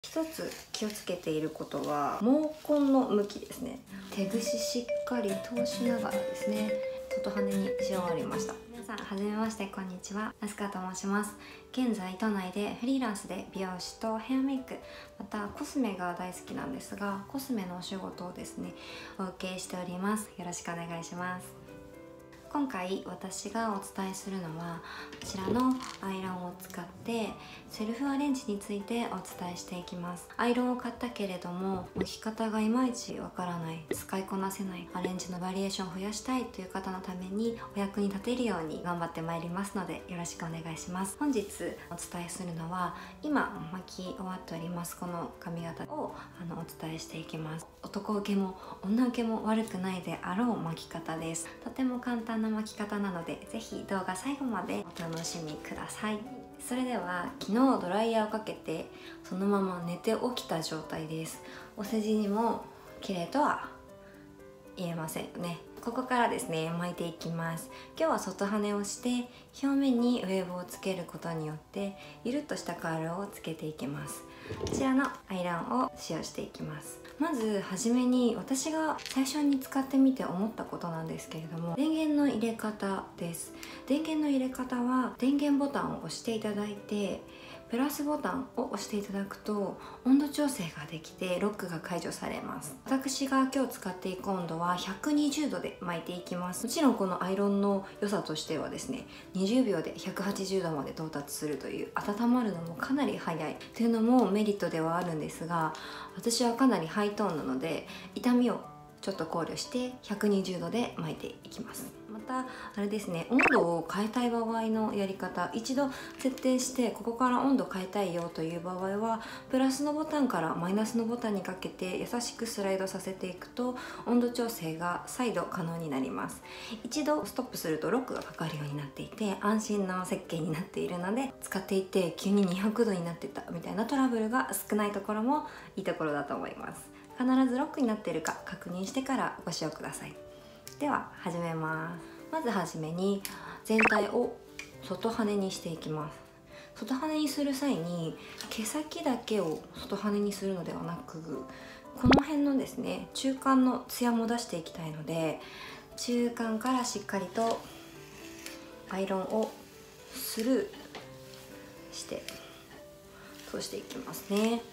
一つ気をつけていることは毛根の向きですね。手ぐししっかり通しながらですね、外羽に仕上がりました。皆さんはじめまして、こんにちは。アスカと申します。現在都内でフリーランスで美容師とヘアメイク、またコスメが大好きなんですが、コスメのお仕事をですねお受けしております。よろしくお願いします。今回私がお伝えするのはこちらのアイロンを使ってセルフアレンジについてお伝えしていきます。アイロンを買ったけれども巻き方がいまいちわからない、使いこなせない、アレンジのバリエーションを増やしたいという方のためにお役に立てるように頑張ってまいりますのでよろしくお願いします。本日お伝えするのは今巻き終わっておりますこの髪型をお伝えしていきます。男受けも女受けも悪くないであろう巻き方です。とても簡単な巻き方なのでぜひ動画最後までお楽しみください。それでは昨日ドライヤーをかけてそのまま寝て起きた状態です。お世辞にも綺麗とは言えませんよね。ここからですね巻いていきます。今日は外羽根をして表面にウェーブをつけることによってゆるっとしたカールをつけていきます。こちらのアイロンを使用していきます。まずはじめに私が最初に使ってみて思ったことなんですけれども、電源の入れ方です。電源の入れ方は電源ボタンを押していただいてプラスボタンを押していただくと温度調整ができてロックが解除されます。私が今日使っていく温度は120度で巻いていきます。もちろんこのアイロンの良さとしてはですね、20秒で180度まで到達するという、温まるのもかなり早いというのもメリットではあるんですが、私はかなりハイトーンなので痛みをちょっと考慮して120度で巻いていきます。またあれですね、温度を変えたい場合のやり方、一度設定してここから温度変えたいよという場合はプラスのボタンからマイナスのボタンにかけて優しくスライドさせていくと温度調整が再度可能になります。一度ストップするとロックがかかるようになっていて安心の設計になっているので、使っていて急に200度になってたみたいなトラブルが少ないところもいいところだと思います。必ずロックになっているか確認してからご使用ください。では始めます。まずはじめに全体を外羽にしていきます。外羽にする際に毛先だけを外羽にするのではなく、この辺のですね中間のツヤも出していきたいので中間からしっかりとアイロンをスルーして通していきますね。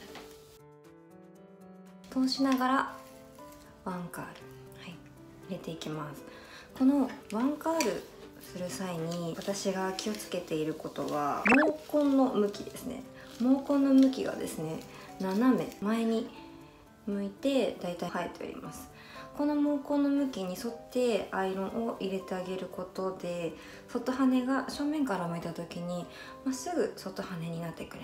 通しながらワンカール、入れていきます。このワンカールする際に私が気をつけていることは毛根の向きですね。毛根の向きがですね斜め前に向いてだいたい生えております。この毛根の向きに沿ってアイロンを入れてあげることで外羽が正面から向いた時にまっすぐ外羽になってくれます。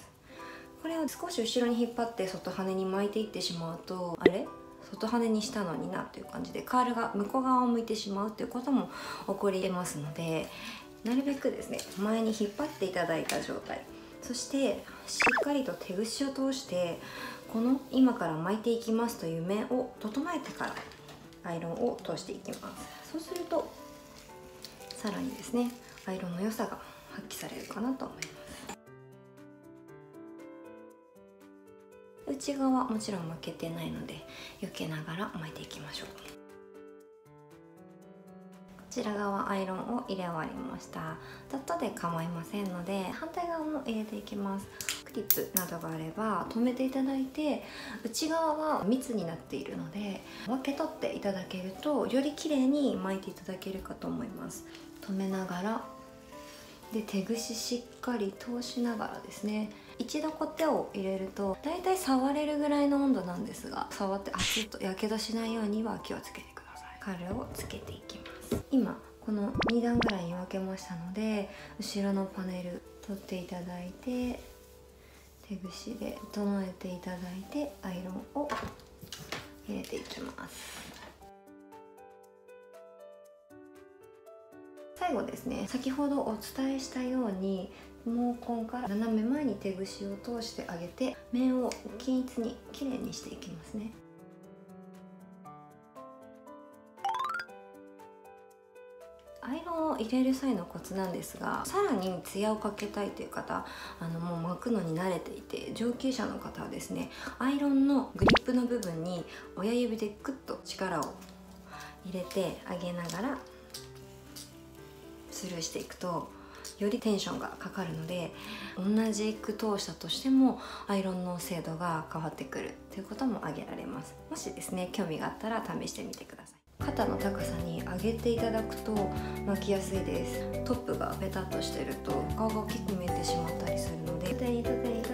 これを少し後ろに引っ張って外羽に巻いていってしまうと、あれ外羽にしたのになっていう感じでカールが向こう側を向いてしまうっていうことも起こりますので、なるべくですね前に引っ張っていただいた状態、そしてしっかりと手ぐしを通してこの今から巻いていきますという面を整えてからアイロンを通していきます。そうするとさらにですねアイロンの良さが発揮されるかなと思います。内側もちろん負けてないので避けながら巻いていきましょう。こちら側アイロンを入れ終わりました。ざっとで構いませんので反対側も入れていきます。クリップなどがあれば留めていただいて、内側は密になっているので分け取っていただけるとより綺麗に巻いていただけるかと思います。留めながらで手ぐししっかり通しながらですね、一度手を入れるとだいたい触れるぐらいの温度なんですが、触って熱っとやけどしないようには気をつけてください。カールをつけていきます。今この2段ぐらいに分けましたので後ろのパネル取っていただいて手ぐしで整えていただいてアイロンを入れていきます。最後ですね、先ほどお伝えしたように毛根から斜め前に手ぐしを通してあげて面を均一にきれいにしていきますね。 アイロンを入れる際のコツなんですが、さらにツヤをかけたいという方、もう巻くのに慣れていて上級者の方はですね、アイロンのグリップの部分に親指でグッと力を入れてあげながらスルーしていくとよりテンションがかかるので、同じく通したとしてもアイロンの精度が変わってくるということも挙げられます。もしですね、興味があったら試してみてください。肩の高さに上げていただくと巻きやすいです。トップがペタッとしてると顔が大きく見えてしまったりするので、縦に縦に